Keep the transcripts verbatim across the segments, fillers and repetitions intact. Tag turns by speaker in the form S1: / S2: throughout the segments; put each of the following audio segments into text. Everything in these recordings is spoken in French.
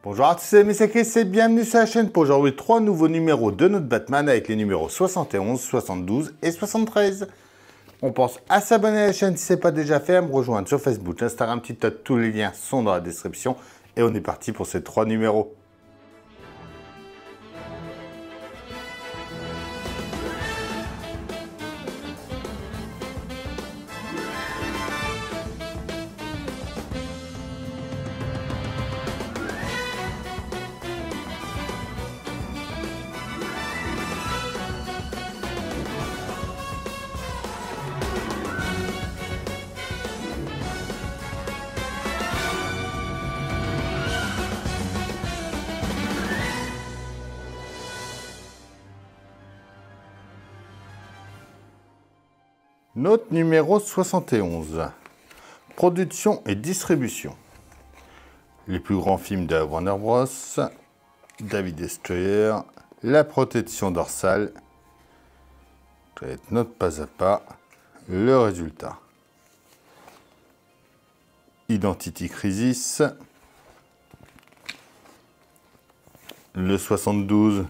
S1: Bonjour à tous, c'est c'est Chris et bienvenue sur la chaîne pour aujourd'hui trois nouveaux numéros de notre Batman avec les numéros soixante et onze, soixante-douze et soixante-treize. On pense à s'abonner à la chaîne si ce n'est pas déjà fait, à me rejoindre sur Facebook, Instagram, TikTok, tous les liens sont dans la description et on est parti pour ces trois numéros. Note numéro soixante et onze. Production et distribution. Les plus grands films de Warner Bros. David Destroyer. La protection dorsale. Note pas à pas. Le résultat. Identity Crisis. Le soixante-douze.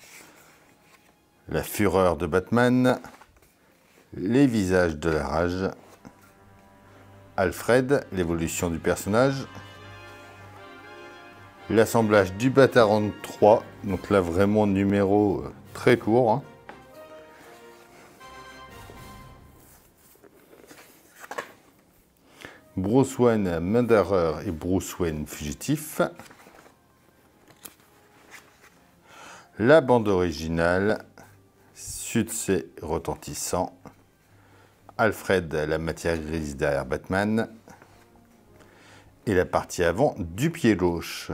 S1: La fureur de Batman. Les visages de la rage. Alfred, l'évolution du personnage. L'assemblage du Batarang trois, donc là vraiment numéro très court. Hein. Bruce Wayne Murderer et Bruce Wayne fugitif. La bande originale, succès retentissant. Alfred, la matière grise derrière Batman. Et la partie avant du pied gauche.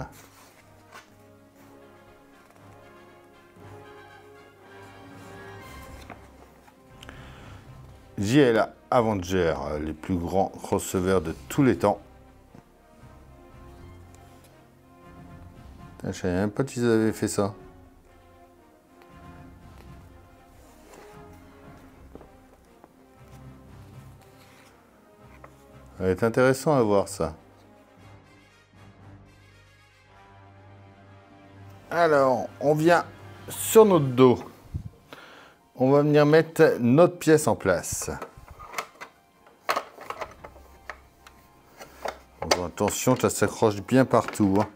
S1: J L A Avenger, les plus grands crossovers de tous les temps. Je ne savais même pas qu'ils avaient fait ça. Ça va être intéressant à voir ça. Alors, on vient sur notre dos. On va venir mettre notre pièce en place. Bon, attention, ça s'accroche bien partout. Hein.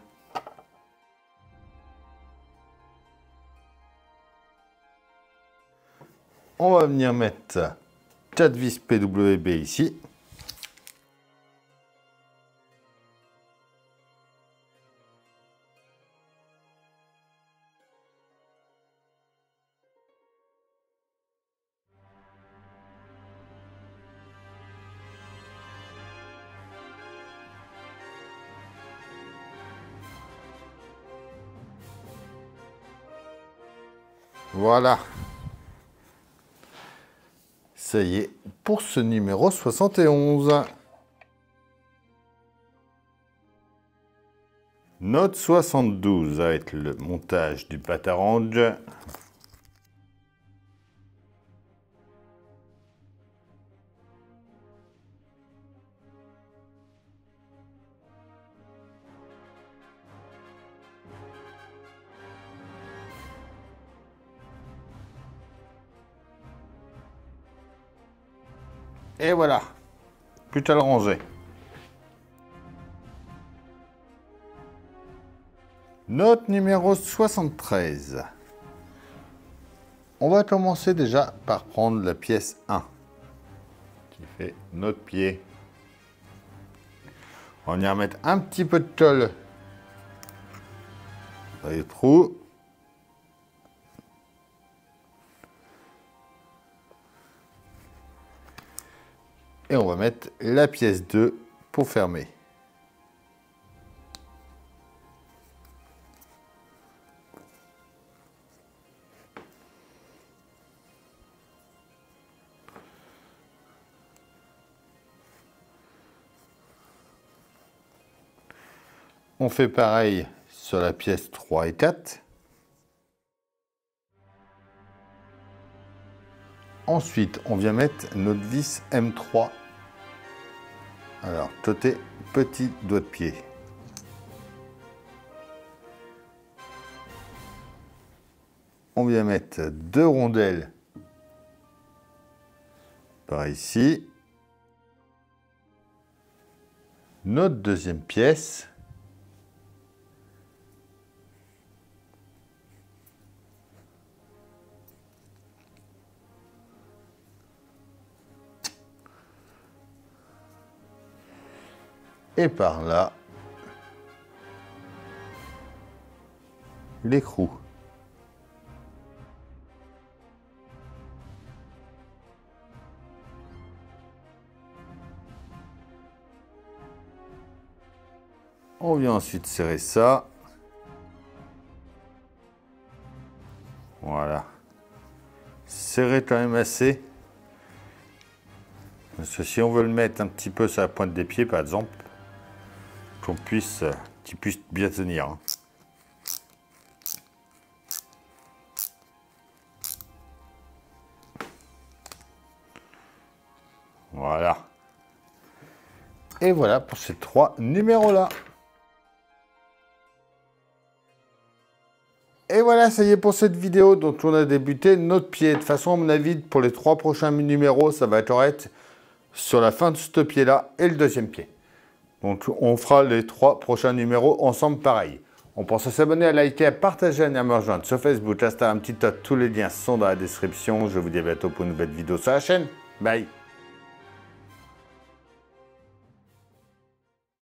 S1: On va venir mettre quatre vis P W B ici. Voilà. Ça y est, pour ce numéro soixante et onze. Note soixante-douze avec le montage du Batarang. Et voilà, plus qu'à le ranger. Note numéro soixante-treize. On va commencer déjà par prendre la pièce un, qui fait notre pied. On va y remettre un petit peu de colle dans les trous. Et on va mettre la pièce deux pour fermer. On fait pareil sur la pièce trois et quatre. Ensuite, on vient mettre notre vis M trois. Alors, côté petit doigt de pied. On vient mettre deux rondelles par ici. Notre deuxième pièce. Et par là, l'écrou. On vient ensuite serrer ça. Voilà. Serrer quand même assez. Parce que si on veut le mettre un petit peu sur la pointe des pieds, par exemple, qu'on puisse, qu'il puisse bien tenir. Hein. Voilà. Et voilà pour ces trois numéros-là. Et voilà, ça y est pour cette vidéo dont on a débuté notre pied. De toute façon, à mon avis, pour les trois prochains numéros, ça va être sur la fin de ce pied-là et le deuxième pied. Donc, on fera les trois prochains numéros ensemble pareil. On pense à s'abonner, à liker, à partager, à me rejoindre sur Facebook, Insta, un petit tas. Tous les liens sont dans la description. Je vous dis à bientôt pour une nouvelle vidéo sur la chaîne. Bye!